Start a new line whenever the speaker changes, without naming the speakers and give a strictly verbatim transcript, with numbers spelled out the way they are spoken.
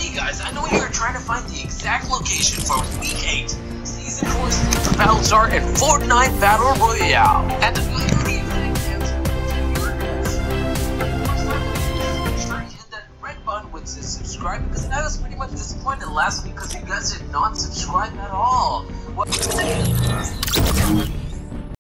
Hey guys, I know you're trying to find the exact location for Week eight, Season four Sleeper Battlestar and Fortnite Battle Royale. And hit that red button which says subscribe, because I was pretty much disappointed last week because you guys did not subscribe at all. What